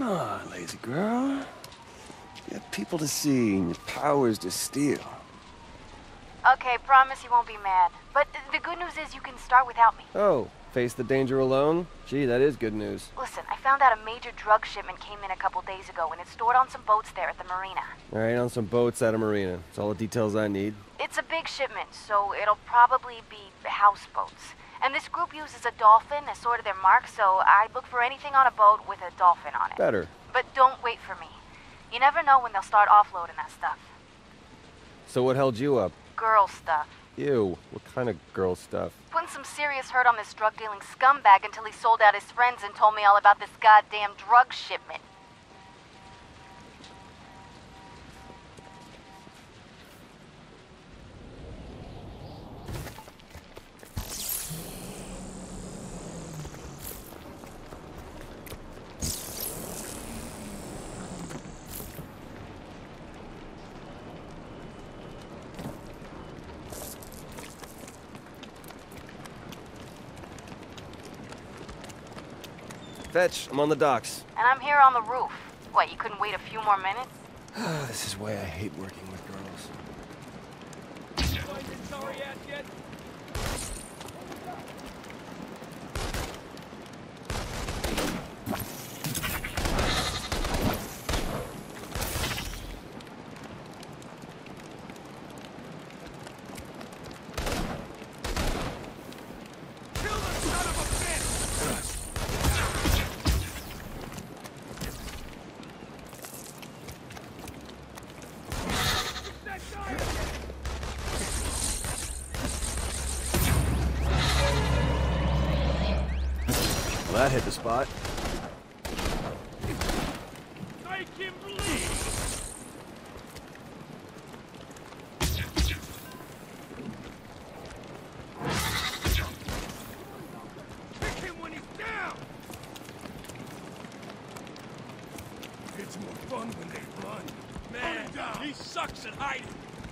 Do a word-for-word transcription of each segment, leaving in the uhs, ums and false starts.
on, lazy girl. You have people to see and your powers to steal. Okay, promise you won't be mad. But the good news is you can start without me. Oh, face the danger alone? Gee, that is good news. Listen, I found out a major drug shipment came in a couple days ago, and it's stored on some boats there at the marina. Alright, on some boats at a marina. That's all the details I need. It's a big shipment, so it'll probably be houseboats. And this group uses a dolphin as sort of their mark, so I look for anything on a boat with a dolphin on it. Better. But don't wait for me. You never know when they'll start offloading that stuff. So what held you up? Girl stuff. Ew, what kind of girl stuff? Putting some serious hurt on this drug-dealing scumbag until he sold out his friends and told me all about this goddamn drug shipment. Fetch, I'm on the docks. And I'm here on the roof. What, you couldn't wait a few more minutes? This is why I hate working with girls. Well, that hit the spot. Make him bleed! Pick him when he's down! It's more fun when they run. Man, he sucks at hiding.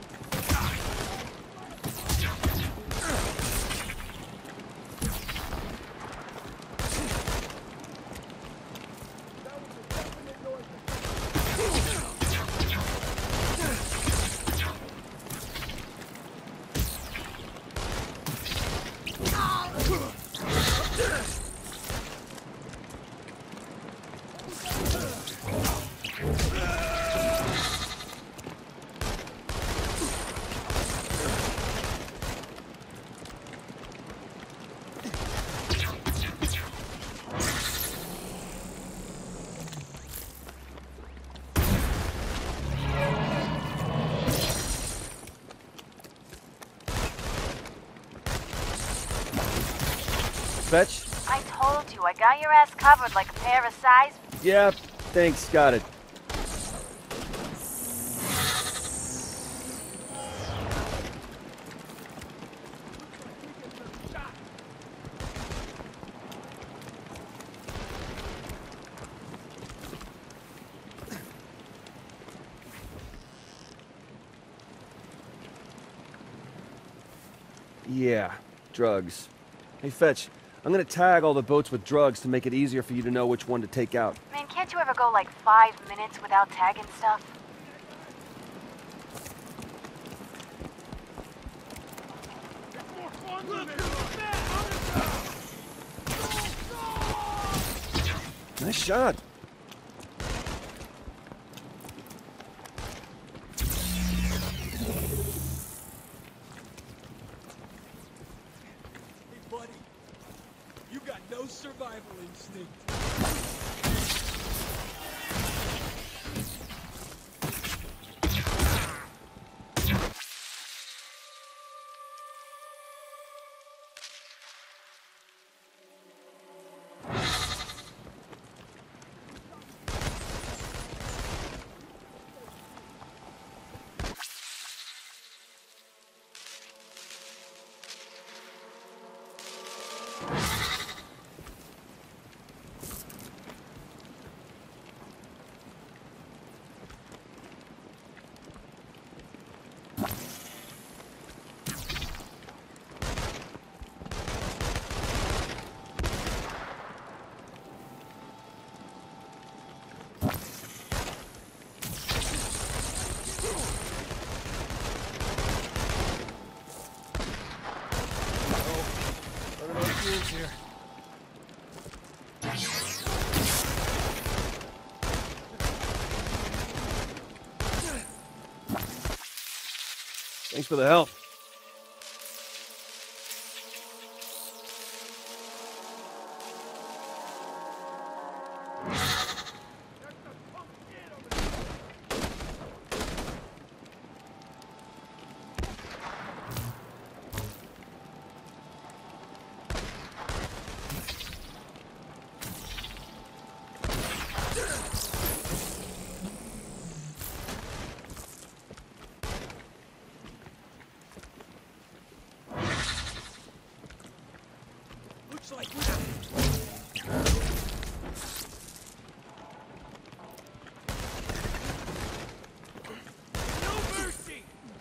Fetch? I told you, I got your ass covered like a pair of size. Yeah, thanks, got it. Yeah, drugs. Hey, Fetch, I'm gonna tag all the boats with drugs to make it easier for you to know which one to take out. Man, can't you ever go like five minutes without tagging stuff? Nice shot. No survival instinct. fuels here. Thanks for the help. Looks like we no mercy.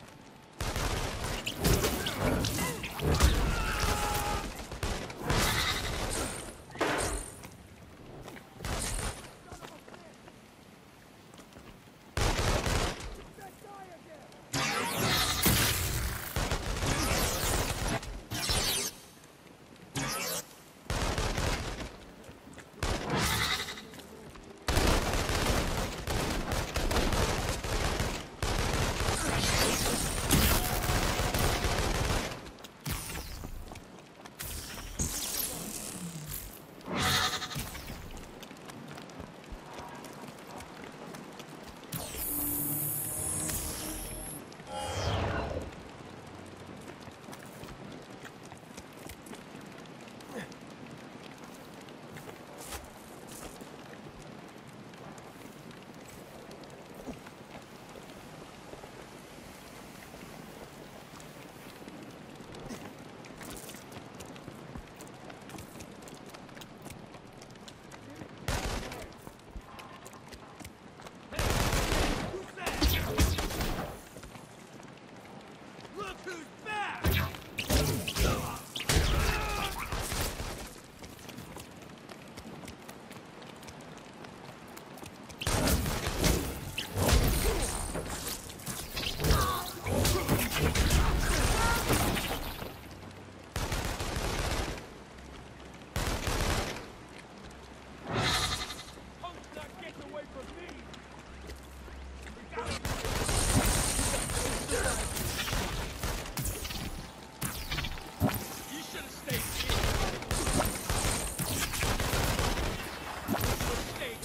Look who's back! Punk's not getting away from me! We got him! You should have stayed here. Mistake.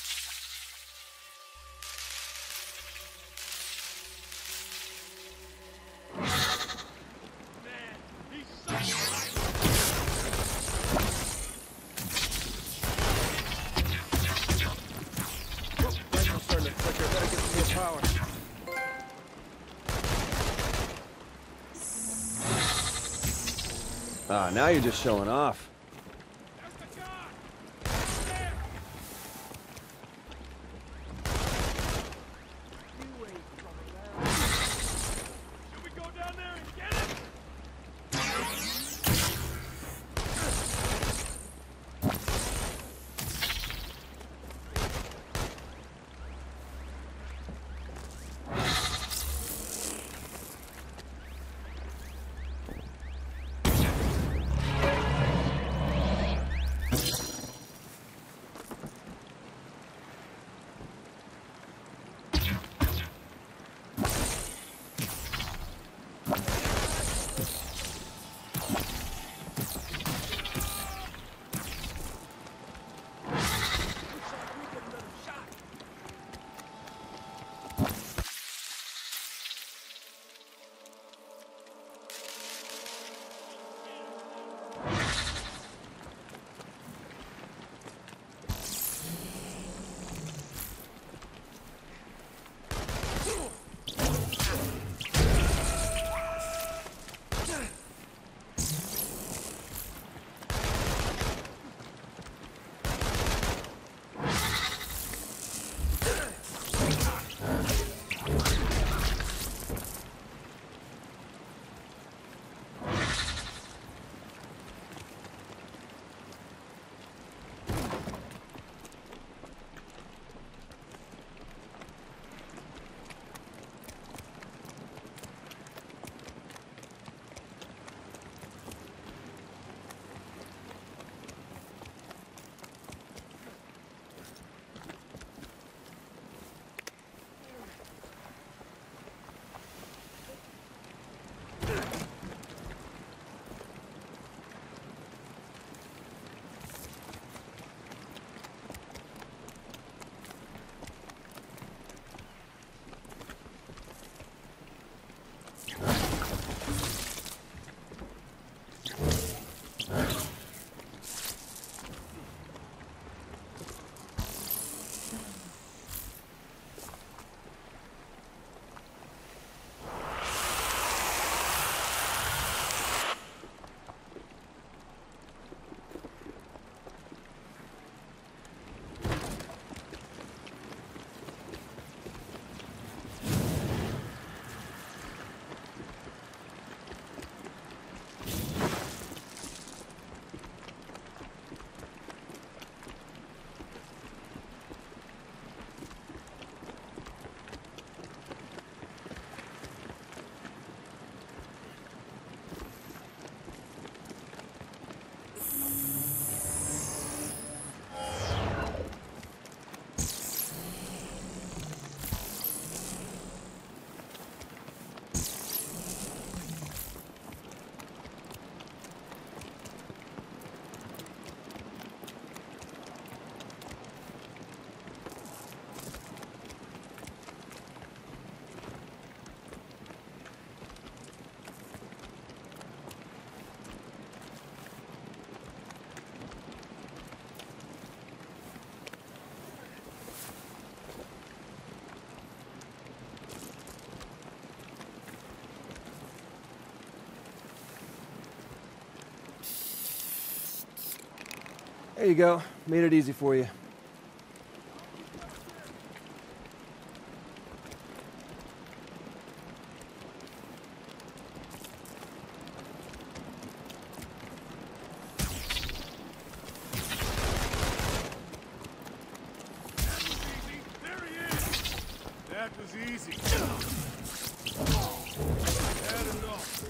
Man, he sucks. Rifle's starting to flicker. Better get some more power. Ah, now you're just showing off. There's the car. There. You ain't coming out. Should we go down there and get him? There you go. Made it easy for you. That was easy. Had enough.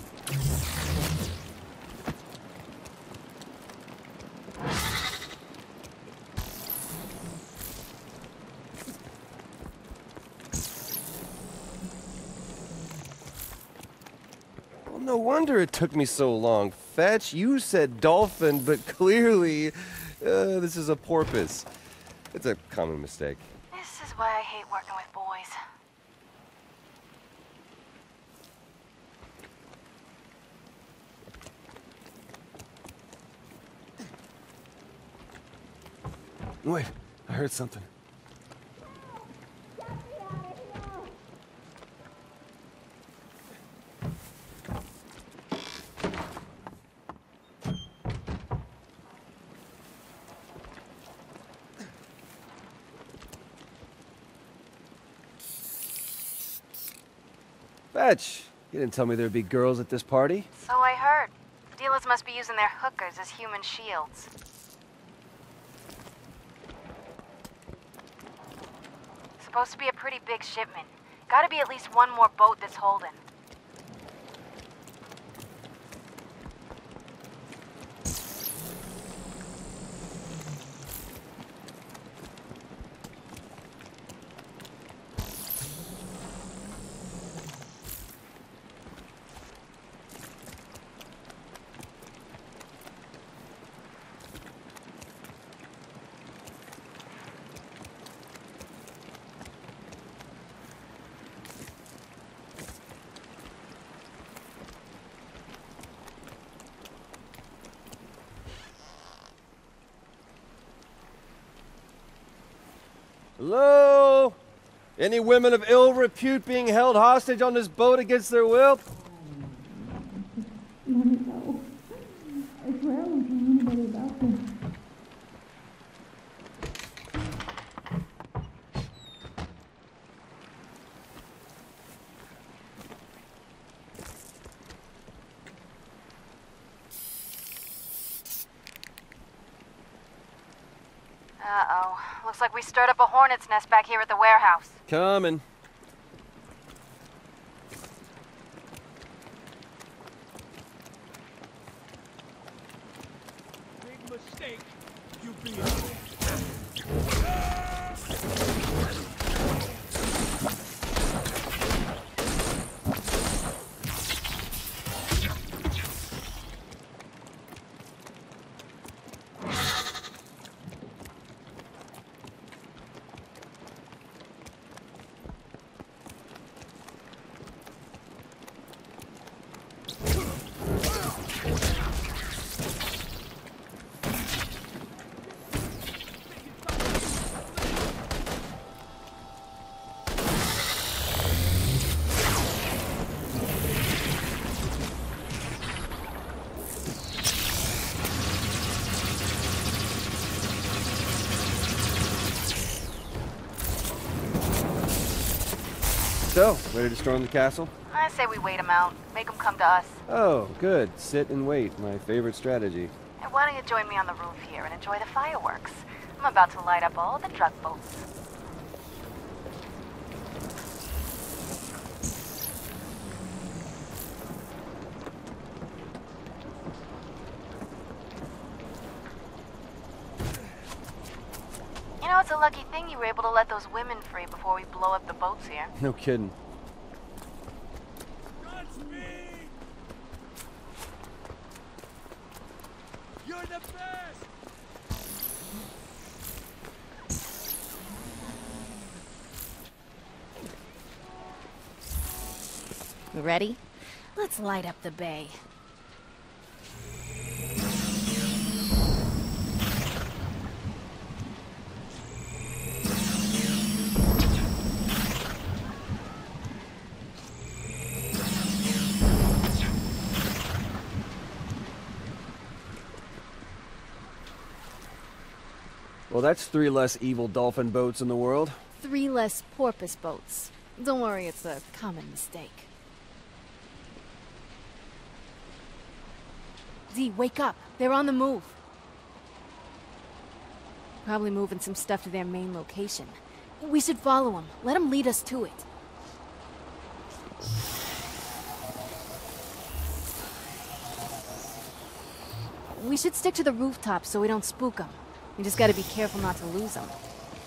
Well, no wonder it took me so long. Fetch, you said dolphin, but clearly uh, this is a porpoise. It's a common mistake. This is why I hate working with boys. Wait, I heard something. Fetch, you didn't tell me there'd be girls at this party. So I heard. Dealers must be using their hookers as human shields. Supposed to be a pretty big shipment. Gotta be at least one more boat that's holding. Hello? Any women of ill repute being held hostage on this boat against their will? Let me go. I swear I won't tell anybody about this. Uh-oh. Looks like we stirred up a hornet's nest back here at the warehouse. Coming. Big mistake. You being So, ready to storm the castle? I say we wait them out. Make them come to us. Oh, good. Sit and wait. My favorite strategy. And why don't you join me on the roof here and enjoy the fireworks? I'm about to light up all the drug boats. You know, it's a lucky thing you were able to let those women free before we blow up the boats here. No kidding. Godspeed! You're the best! You ready? Let's light up the bay. Well, that's three less evil dolphin boats in the world. Three less porpoise boats. Don't worry, it's a common mistake. Z, wake up. They're on the move. Probably moving some stuff to their main location. We should follow them. Let them lead us to it. We should stick to the rooftop so we don't spook them. We just gotta be careful not to lose them.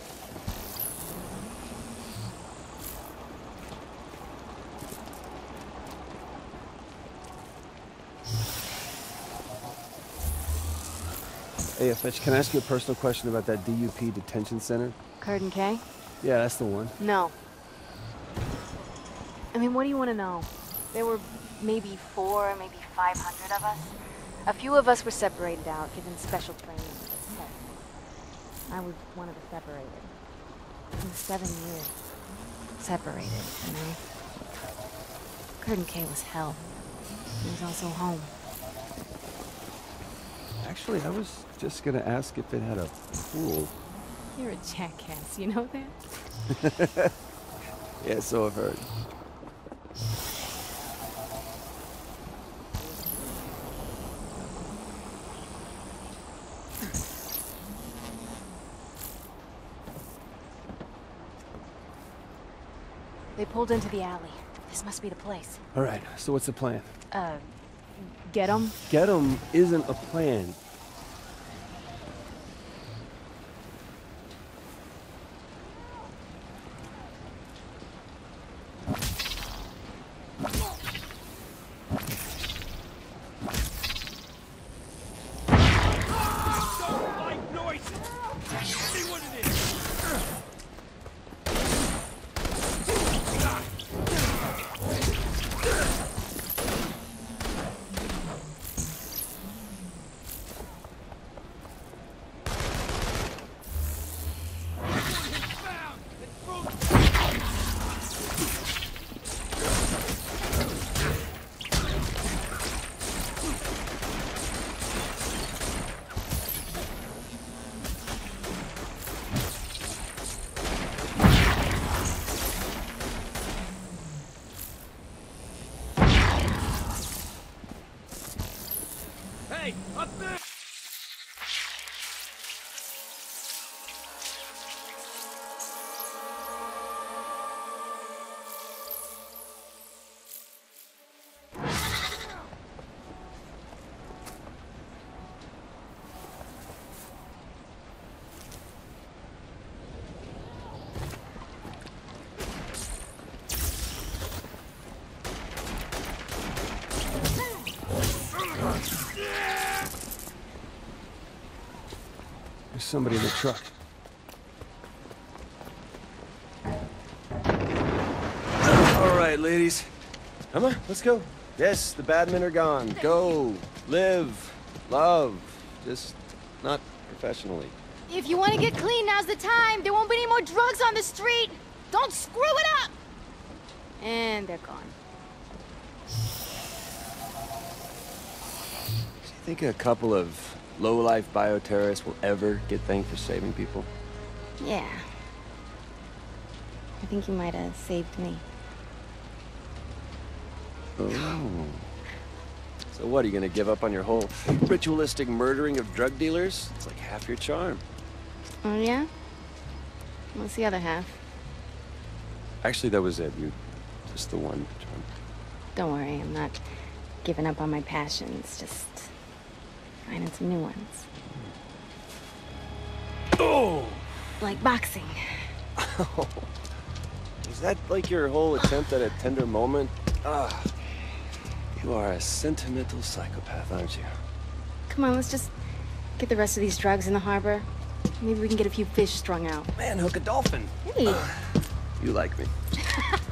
Hey, Fetch, can I ask you a personal question about that D U P detention center? Curtin K? Yeah, that's the one. No. I mean, what do you want to know? There were maybe four, maybe five hundred of us. A few of us were separated out, given special training. I was one of the separated. In seven years. Separated, you know? Curtin K was hell. He was also home. Actually, I was just gonna ask if it had a pool. You're a jackass, you know that? Yeah, so I've heard. They pulled into the alley. This must be the place. All right, so what's the plan? Uh, get them? Get 'em isn't a plan. Don't like noises. See what it is. Hey, up there! There's somebody in the truck. All right, ladies. Come on, let's go. Yes, the bad men are gone. Go, live, love. Just not professionally. If you want to get clean, now's the time. There won't be any more drugs on the street. Don't screw it up. And they're gone. Do you think a couple of low-life bioterrorists will ever get thanked for saving people? Yeah. I think you might have saved me. Oh. So what, are you gonna give up on your whole ritualistic murdering of drug dealers? It's like half your charm. Oh, yeah? What's the other half? Actually, that was it. You, just the one charm. Don't worry, I'm not giving up on my passions, just finding some new ones. Oh! Like boxing. Is that like your whole attempt at a tender moment? Ah, you are a sentimental psychopath, aren't you? Come on, let's just get the rest of these drugs in the harbor. Maybe we can get a few fish strung out. Man, hook a dolphin. Hey. You like me.